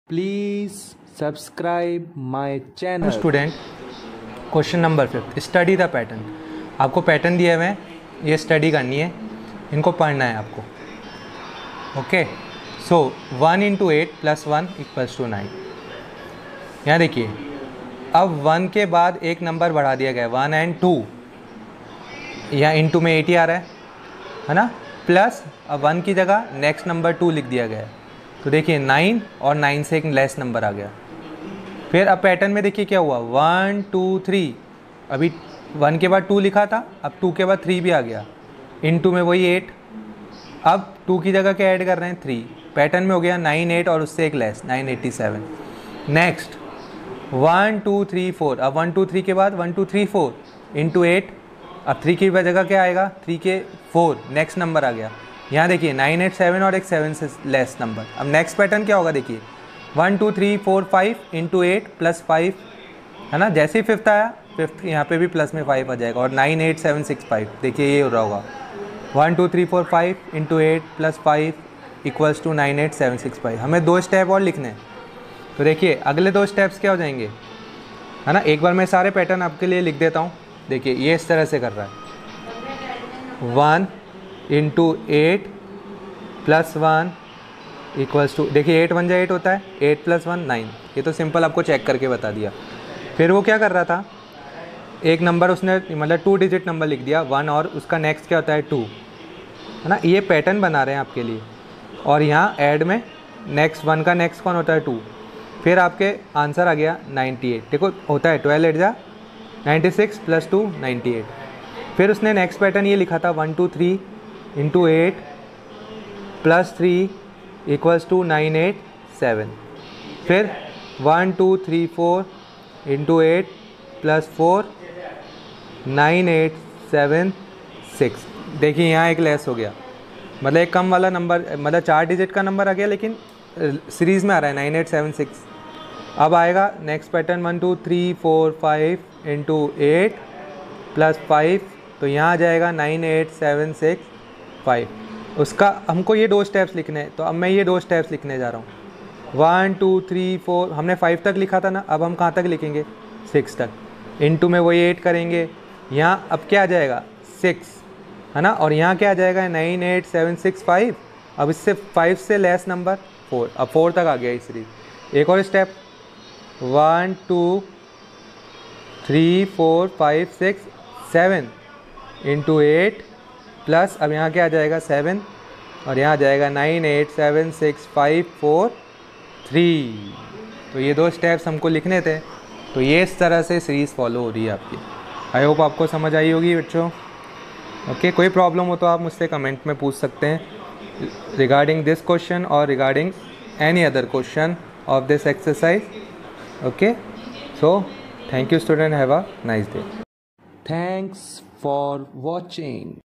Please subscribe my channel. Student, question number 5, study the pattern. आपको pattern दिए हुए हैं, ये स्टडी करनी है, इनको पढ़ना है आपको। Okay, so 1 × 8 + 1 = 9। यहाँ देखिए, अब 1 के बाद एक नंबर बढ़ा दिया गया, 1 और 2। यहाँ इंटू में 80 आ रहा है ना, प्लस अब 1 की जगह नेक्स्ट नंबर 2 लिख दिया गया है। तो देखिए 9 और 9 से एक लेस नंबर आ गया। फिर अब पैटर्न में देखिए क्या हुआ, 1 2 3। अभी 1 के बाद 2 लिखा था, अब 2 के बाद 3 भी आ गया, इनटू में वही 8। अब 2 की जगह क्या ऐड कर रहे हैं, 3। पैटर्न में हो गया 9 8 और उससे एक लेस, 987। नेक्स्ट 1 2 3 4। अब 1 2 3 के बाद 1 2 3 4 इंटू 8। अब 3 की जगह क्या आएगा, 3 के 4, नेक्स्ट नंबर आ गया। यहाँ देखिए 9 8 7 और एक 7 से लेस नंबर। अब नेक्स्ट पैटर्न क्या होगा, देखिए 1 2 3 4 5 इंटू 8 + 5, है ना। जैसे ही फिफ्थ आया, फिफ्थ यहाँ पे भी प्लस में 5 आ जाएगा, और 9 8 7 6 5। देखिए ये हो रहा होगा 1 2 3 4 5 इंटू 8 + 5 = 9 8 7 6 5। हमें 2 स्टेप और लिखने हैं। तो देखिए अगले 2 स्टेप्स क्या हो जाएंगे, है ना। एक बार मैं सारे पैटर्न आपके लिए लिख देता हूँ। देखिए ये इस तरह से कर रहा है, 1 × 8 + 1 = देखिए 8 1 8 होता है, 8 + 1 9। ये तो सिंपल आपको चेक करके बता दिया। फिर वो क्या कर रहा था, एक नंबर उसने मतलब 2 डिजिट नंबर लिख दिया 1, और उसका नेक्स्ट क्या होता है 2, है ना। ये पैटर्न बना रहे हैं आपके लिए। और यहाँ ऐड में नेक्स्ट 1 का नेक्स्ट कौन होता है 2। फिर आपके आंसर आ गया 98। देखो होता है 12 8 = 96 + 2 98। फिर उसने नेक्स्ट पैटर्न ये लिखा था 1 2 3 इंटू 8 + 3 = 987। फिर 1 2 3 4 इंटू 8 + 4 9876। देखिए यहाँ एक लेस हो गया, मतलब एक कम वाला नंबर, मतलब 4 डिजिट का नंबर आ गया, लेकिन सीरीज़ में आ रहा है 9876। अब आएगा नेक्स्ट पैटर्न 1 2 3 4 5 इंटू 8 + 5। तो यहाँ आ जाएगा 98765। उसका हमको ये 2 स्टेप्स लिखने हैं, तो अब मैं ये 2 स्टेप्स लिखने जा रहा हूँ। 1 2 3 4, हमने 5 तक लिखा था ना, अब हम कहाँ तक लिखेंगे, 6 तक। इनटू में वही 8 करेंगे। यहाँ अब क्या आ जाएगा 6, है ना। और यहाँ क्या आ जाएगा 98765। अब इससे 5 से लेस नंबर 4, अब 4 तक आ गया इस सीरीज। एक और स्टेप 1 2 3 4 5 6 7 इंटू 8 प्लस, अब यहाँ क्या आ जाएगा 7, और यहाँ आ जाएगा 9876543। तो ये 2 स्टेप्स हमको लिखने थे। तो ये इस तरह से सीरीज़ फॉलो हो रही है आपकी। आई होप आपको समझ आई होगी बच्चों। ओके, कोई प्रॉब्लम हो तो आप मुझसे कमेंट में पूछ सकते हैं रिगार्डिंग दिस क्वेश्चन और regarding any other question of this exercise. Okay, so thank you student, have a nice day. Thanks for watching.